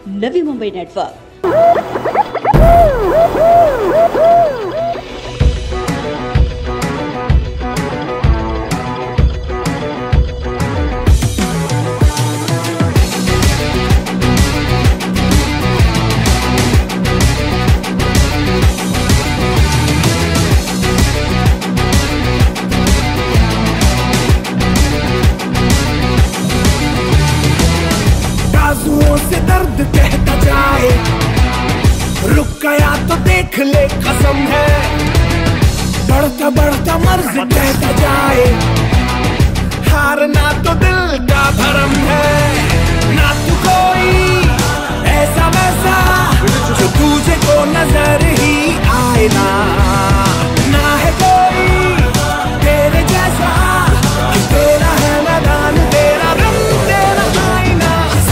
नवी Mumbai network. से दर्द कहता जाए, रुक गया तो देख ले कसम है, बढ़ता बढ़ता मर्ज कहता जाए, हारना तो दिल का भरम है। ना तू कोई ऐसा वैसा जो तुझे को नजर ही आए, ना है कोई तेरे जैसा कि तेरा है मैदान, तेरा रंग, तेरा आईना।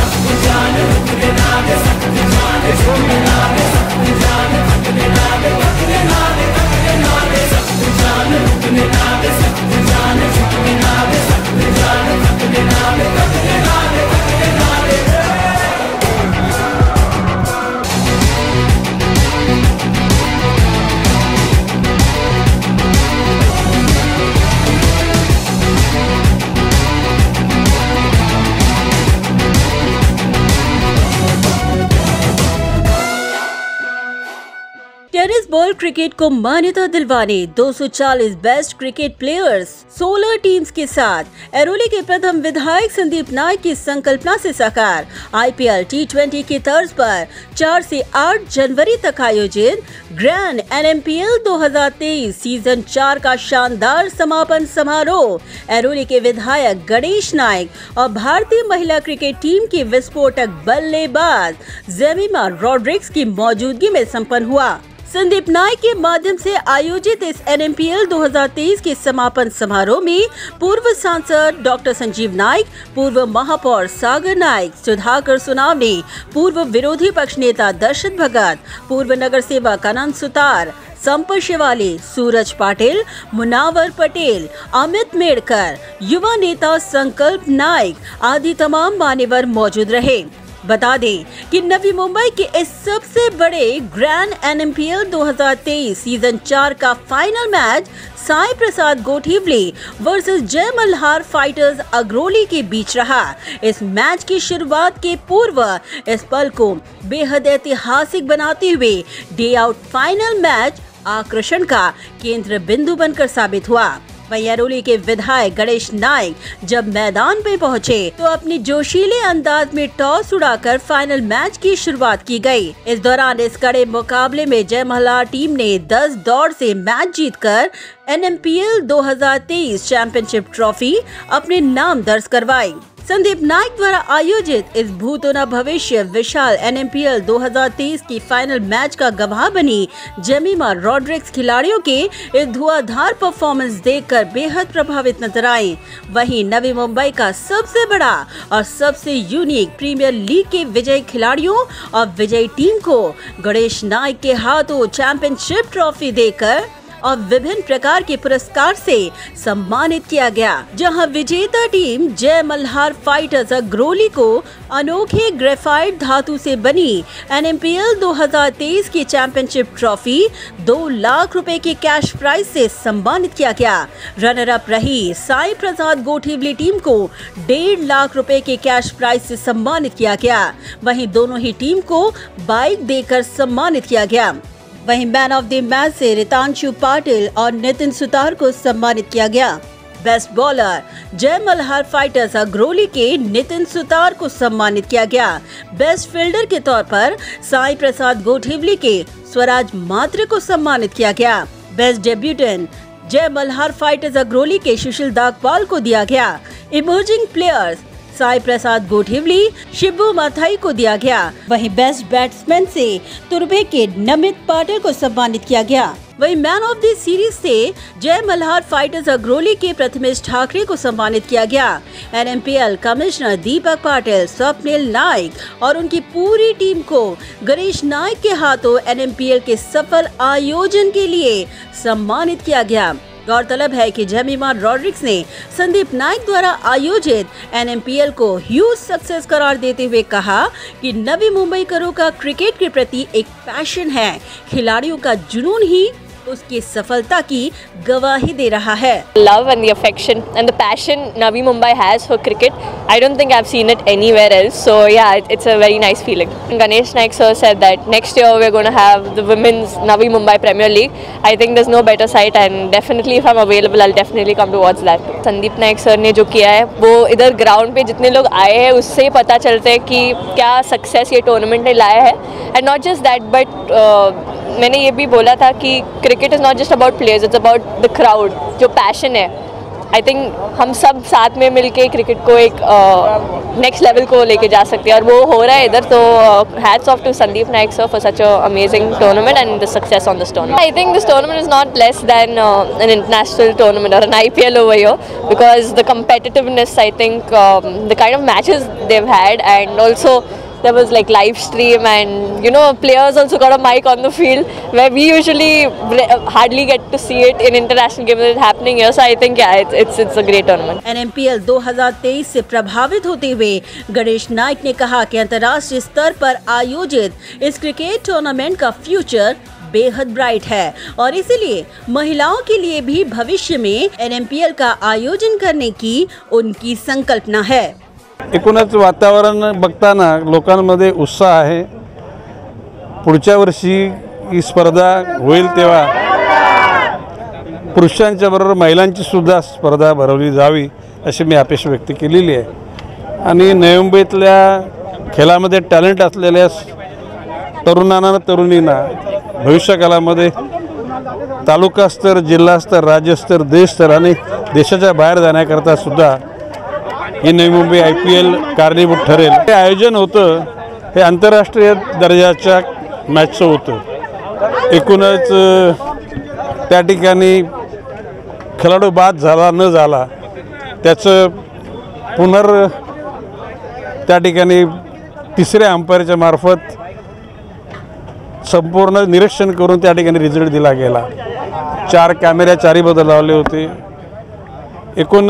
टेनिस बॉल क्रिकेट को मान्यता दिलवाने 240 बेस्ट क्रिकेट प्लेयर्स 16 टीम्स के साथ एरोली के प्रथम विधायक संदीप नाइक की संकल्पना से साकार IPL T20 की तर्ज पर 4 से 8 जनवरी तक आयोजित ग्रैंड NMPL 2023 सीजन 4 का शानदार समापन समारोह एरोली के विधायक गणेश नाइक और भारतीय महिला क्रिकेट टीम की विस्फोटक बल्लेबाज जेमिमा रॉड्रिक्स की मौजूदगी में संपन्न हुआ। संदीप नाइक के माध्यम से आयोजित इस NMPL 2023 के समापन समारोह में पूर्व सांसद डॉक्टर संजीव नाइक, पूर्व महापौर सागर नाइक, सुधाकर सुनावने, पूर्व विरोधी पक्ष नेता दर्शत भगत, पूर्व नगर सेवक अनंत सुतार, संपत शिवाली, सूरज पाटिल, मुनावर पटेल, अमित मेड़कर, युवा नेता संकल्प नाइक आदि तमाम मान्यवर मौजूद रहे। बता दें कि नवी मुंबई के इस सबसे बड़े ग्रैंड NMPL 2023 सीजन 4 का final match Sai Prasad Gothivali versus Jay Malhar fighters अग्रोली के बीच रहा। इस मैच की शुरुआत के पूर्व इस पल को बेहद ऐतिहासिक बनाते हुए डे आउट फाइनल मैच आकर्षण का केंद्र बिंदु बनकर साबित हुआ। वहीं एरोली के विधायक गणेश नाइक जब मैदान पे पहुंचे तो अपने जोशीले अंदाज में टॉस उड़ाकर फाइनल मैच की शुरुआत की गई। इस दौरान इस कड़े मुकाबले में जय मल्हार टीम ने 10 दौड़ से मैच जीतकर NMPL 2023 चैंपियनशिप ट्रॉफी अपने नाम दर्ज करवाई। संदीप नाइक द्वारा आयोजित इस भूतोना भविष्य विशाल NMPL 2023 की फाइनल मैच का गवाह बनी जेमिमा रॉड्रिक्स खिलाड़ियों के इस धुआंधार परफॉर्मेंस देखकर बेहद प्रभावित नजर आई। वहीं नवी मुंबई का सबसे बड़ा और सबसे यूनिक प्रीमियर लीग के विजयी खिलाड़ियों और विजयी टीम को गणेश नाइक के हाथों चैंपियनशिप ट्रॉफी देकर और विभिन्न प्रकार के पुरस्कार से सम्मानित किया गया, जहां विजेता टीम जय मल्हार फाइटर्स अग्रोली को अनोखे ग्रेफाइट धातु से बनी NMPL 2023 की चैंपियनशिप ट्रॉफी 2 लाख रुपए के कैश प्राइज से सम्मानित किया गया। रनर अप रही साई प्रसाद गोठीवली टीम को 1.5 लाख रुपए के कैश प्राइज से सम्मानित किया गया। वहीं दोनों ही टीम को बाइक देकर सम्मानित किया गया। वहीं मैन ऑफ द मैच से रितांशु पाटिल और नितिन सुतार को सम्मानित किया गया। बेस्ट बॉलर जय मल्हार फाइटर्स अग्रोली के नितिन सुतार को सम्मानित किया गया। बेस्ट फील्डर के तौर पर साई प्रसाद गोठीवली के स्वराज मात्र को सम्मानित किया गया। बेस्ट डेब्यूटेंट जय मल्हार फाइटर्स अग्रोली के सुशील दागपाल को दिया गया। इमर्जिंग प्लेयर्स साई प्रसाद गोठीवली शिबू माथाई को दिया गया। वहीं बेस्ट बैट्समैन से तुर्बे के नमित पाटिल को सम्मानित किया गया। वहीं मैन ऑफ द सीरीज से जय मल्हार फाइटर्स अग्रोली के प्रथमेश ठाकरे को सम्मानित किया गया। NMPL कमिश्नर दीपक पाटिल, स्वप्निल नाइक और उनकी पूरी टीम को गणेश नाइक के हाथों NMPL के सफल आयोजन के लिए सम्मानित किया गया। गौरतलब है कि जेमिमा रॉड्रिग्स ने संदीप नाइक द्वारा आयोजित NMPL को ह्यूज सक्सेस करार देते हुए कहा कि नवी मुंबई करो का क्रिकेट के प्रति एक पैशन है। खिलाड़ियों का जुनून ही उसकी सफलता की गवाही दे रहा है। Love and the affection and the passion Navi Mumbai has for cricket, I don't think I've seen it anywhere else. So yeah, it's a very nice feeling. Ganesh Naik sir said that next year we're going to have the women's Navi Mumbai Premier League. I think there's no better site, and definitely if I'm available, I'll definitely come to watch that. Sandeep Naik sir ने जो किया है वो इधर ground पे जितने लोग आए हैं उससे पता चलता है कि क्या सक्सेस ये टूर्नामेंट ने लाया है। And not just that but मैंने ये भी बोला था कि cricket is not just about players, it's about the crowd, जो पैशन है। आई थिंक हम सब साथ में मिलके क्रिकेट को एक नेक्स्ट लेवल को लेके जा सकते हैं और वो हो रहा है इधर। तो hats off to Sandeep Naik sir for such a amazing tournament and the success on this tournament. I think this tournament is not less than an international tournament और an IPL over here because the competitiveness, I think the kind of matches they've had, and also there was like live stream, and you know players also got a mic on the field where we usually hardly get to see it in international games that happening here. So I think yeah, it's a great tournament. NMPL 2023 से प्रभावित होते हुए गणेश नाइक ने कहा कि अंतर्राष्ट्रीय स्तर पर आयोजित इस क्रिकेट टूर्नामेंट का फ्यूचर बेहद ब्राइट है और इसीलिए महिलाओं के लिए भी भविष्य में NMPL का आयोजन करने की उनकी संकल्पना है। एकूणच वातावरण बघताना लोकांमध्ये उत्साह आहे। पुढच्या वर्षी ही स्पर्धा होईल तेव्हा पुरुषांच्या बरोबर महिलांची सुद्धा स्पर्धा भरवली जावी अशी मी अपेक्षा व्यक्त केलेली आहे। आणि नवी मुंबईतल्या खेळामध्ये टॅलेंट असलेल्या तरुणांना तरुणींना भविष्यकाळामध्ये तालुका स्तर, जिल्हा स्तर, राज्य स्तर, देश स्तर आणि देशाच्या बाहेर जाण्याकरता सुद्धा ही नवी मुंबई IPL कारणीभूत ठरेल। हे आयोजन होतं हे आंतरराष्ट्रीय दर्जाच्या मॅचचं होतं। एकूणच त्या ठिकाणी खेळाडू बाद झाला न झाला त्याचं त्या ठिकाणी तिसऱ्या अंपायरच्या मार्फत संपूर्ण निरीक्षण करून त्या ठिकाणी रिझल्ट दिला गेला। 4 कॅमेरे चारी बाजूला लावले होते। एकूण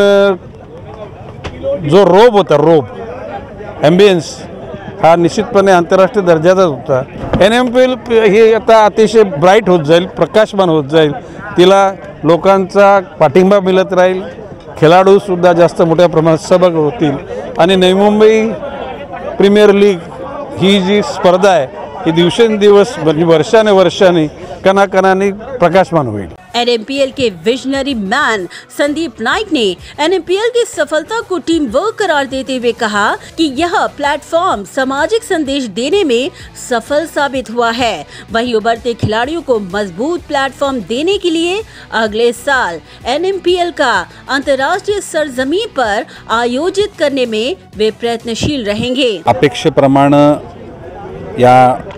जो रोब होता, रोब ॲम्बियन्स हा निश्चितपणे आंतरराष्ट्रीय दर्जाचाच होता। NMPL ही आता अतिशय ब्राईट होत जाईल, प्रकाशमान होत जाईल, तिला लोकांचा पाठिंबा मिळत राहील, खेळाडूसुद्धा जास्त मोठ्या प्रमाणात सहभागी होतील आणि नवी मुंबई प्रीमियर लीग ही जी स्पर्धा आहे ही दिवसेंदिवस वर्षाने कणाकणाने प्रकाशमान होईल। NMPL के विजनरी मैन संदीप नाइक ने NMPL की सफलता को टीम वर्क करार देते हुए कहा कि यह प्लेटफॉर्म सामाजिक संदेश देने में सफल साबित हुआ है। वहीं उभरते खिलाड़ियों को मजबूत प्लेटफॉर्म देने के लिए अगले साल NMPL का अंतर्राष्ट्रीय सरजमीन पर आयोजित करने में वे प्रयत्नशील रहेंगे। अपेक्षेप्रमाणे या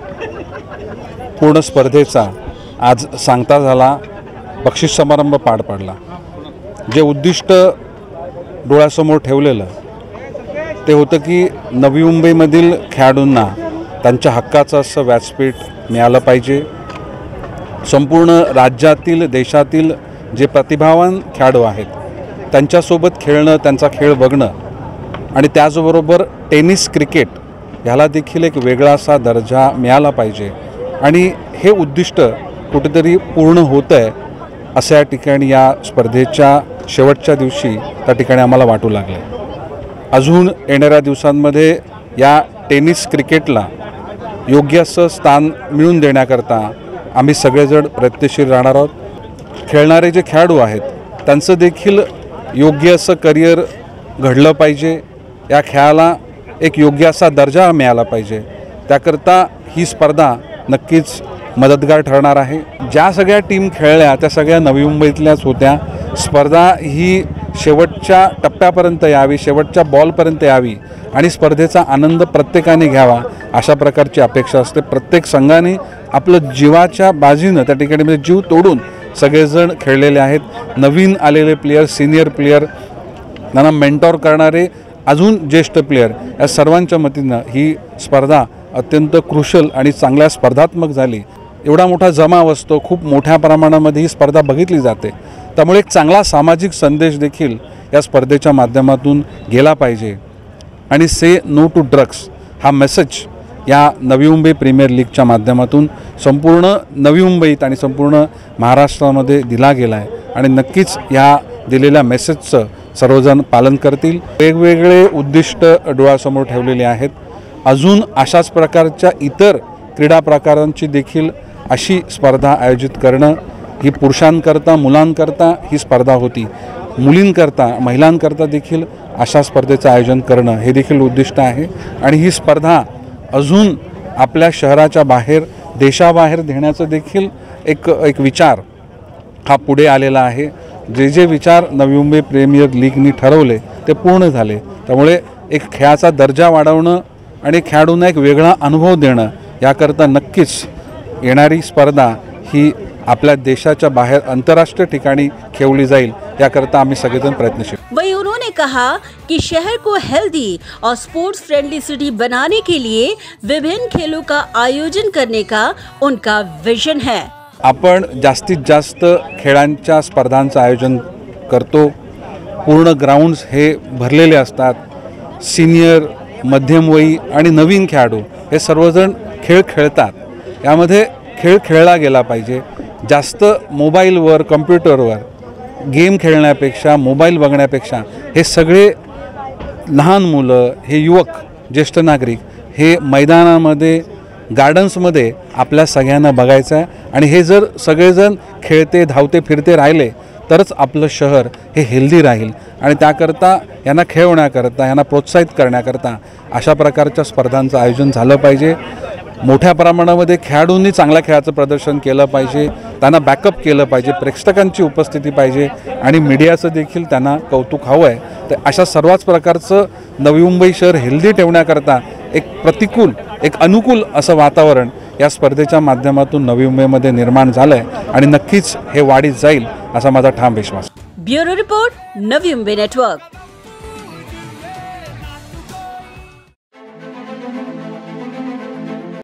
पूर्ण स्पर्धेचा आज सांगता झाला, बक्षीस समारंभ पार पडला। जे उद्दिष्ट डोळ्यासमोर ठेवलेलं ते होतं की नवी मुंबईमधील खेळाडूंना त्यांच्या हक्काचं असं व्यासपीठ मिळालं पाहिजे। संपूर्ण राज्यातील देशातील जे प्रतिभावान खेळाडू आहेत त्यांच्यासोबत खेळणं, त्यांचा खेळ बघणं आणि त्याचबरोबर टेनिस क्रिकेट ह्याला देखील एक वेगळा असा दर्जा मिळाला पाहिजे आणि हे उद्दिष्ट कुठेतरी पूर्ण होतं आहे असं या ठिकाणी या स्पर्धेच्या शेवटच्या दिवशी त्या ठिकाणी आम्हाला वाटू लागले। अजून येणाऱ्या दिवसांमध्ये या टेनिस क्रिकेटला योग्य असं स्थान मिळवून देण्याकरता आम्ही सगळेजण प्रयत्नशील राहणार आहोत। खेळणारे जे खेळाडू आहेत त्यांचं देखील योग्य असं करिअर घडलं पाहिजे, या खेळाला एक योग्य असा दर्जा मिळाला पाहिजे, त्याकरता ही स्पर्धा नक्कीच मदतगार ठरणार आहे। ज्या सगळ्या टीम खेळल्या त्या सगळ्या नवी मुंबईतल्याच होत्या। स्पर्धा ही शेवटच्या टप्प्यापर्यंत यावी, शेवटच्या बॉलपर्यंत यावी आणि स्पर्धेचा आनंद प्रत्येकाने घ्यावा अशा प्रकारची अपेक्षा असते। प्रत्येक संघाने आपलं जीवाच्या बाजीनं त्या ठिकाणी म्हणजे जीव तोडून सगळेजण खेळलेले आहेत। नवीन आलेले प्लेयर, सिनियर प्लेयर, त्यांना मेंटॉर करणारे अजून ज्येष्ठ प्लेयर, या सर्वांच्या मतीनं ही स्पर्धा अत्यंत क्रुशल आणि चांगल्या स्पर्धात्मक झाली। एवढा मोठा जमाव असतो, खूप मोठ्या प्रमाणामध्ये ही स्पर्धा बघितली जाते, त्यामुळे एक चांगला सामाजिक संदेश देखील या स्पर्धेच्या माध्यमातून गेला पाहिजे आणि से नो टू ड्रग्स हा मेसेज या नवी मुंबई प्रीमियर लीगच्या माध्यमातून संपूर्ण नवी मुंबईत आणि संपूर्ण महाराष्ट्रामध्ये दिला गेला आहे आणि नक्कीच या दिलेल्या मेसेजचं सर्वजण पालन करतील. वेगवेगळे उद्दिष्ट डोळ्यासमोर ठेवलेले आहेत. अजून अशाच प्रकारच्या इतर क्रीडा प्रकारांची देखील अशी स्पर्धा आयोजित करणं ही पुरुषांकरता मुलांकरता ही स्पर्धा होती, मुलींकरता महिलांकरता देखील अशा स्पर्धेचं आयोजन करणं हे देखील उद्दिष्ट आहे आणि ही स्पर्धा अजून आपल्या शहराच्या बाहेर देशाबाहेर नेण्याचं देखील एक विचार हा पुढे आलेला आहे. जे विचार नवी मुंबई प्रीमियर लीगनी ठरवले ते पूर्ण झाले. त्यामुळे एक खेळाचा दर्जा वाढवणं आणि खेळाडूंना एक वेगळा अनुभव देणं याकरता नक्कीच येणारी स्पर्धा ही आपल्या देशाच्या बाहेर आंतरराष्ट्रीय ठिकाणी खेळली जाईल याकरता आम्ही सगळेजण प्रयत्नशील. वहीं उन्होंने कहा कि शहर को हेल्दी और स्पोर्ट्स फ्रेंडली सिटी बनाने के लिए विभिन्न खेलों का आयोजन करने का उनका विजन है. आपण जास्तीत जास्त खेळांच्या स्पर्धांचं आयोजन करतो. पूर्ण ग्राउंड्स हे भरलेले असतात. सिनियर, मध्यमवयी आणि नवीन खेळाडू हे सर्वजण खेळ खेळतात. यामध्ये खेळ खेळला गेला पाहिजे. जास्त मोबाईलवर कम्प्युटरवर गेम खेळण्यापेक्षा मोबाईल बघण्यापेक्षा हे सगळे लहान मुलं, हे युवक, ज्येष्ठ नागरिक हे मैदानामध्ये गार्डन्समध्ये आपल्या सगळ्यांना बघायचं आहे आणि हे जर सगळेजण खेळते धावते फिरते राहिले तरच आपलं शहर हे हेल्दी राहील आणि त्याकरता यांना खेळवण्याकरता यांना प्रोत्साहित करण्याकरता अशा प्रकारच्या स्पर्धांचं आयोजन झालं पाहिजे. मोठ्या प्रमाणामध्ये खेळाडूंनी चांगल्या खेळाचं प्रदर्शन केलं पाहिजे, त्यांना बॅकअप केलं पाहिजे, प्रेक्षकांची उपस्थिती पाहिजे आणि मीडियाचं देखील त्यांना कौतुक हवं आहे. तर अशा सर्वच प्रकारचं नवी मुंबई शहर हेल्दी ठेवण्याकरता एक अनुकूल असं वातावरण या स्पर्धेच्या माध्यमातून नवी मुंबईमध्ये निर्माण झालं आहे आणि नक्कीच हे वाढीत जाईल असा माझा ठाम विश्वास. Bureau report, Navi Mumbai network.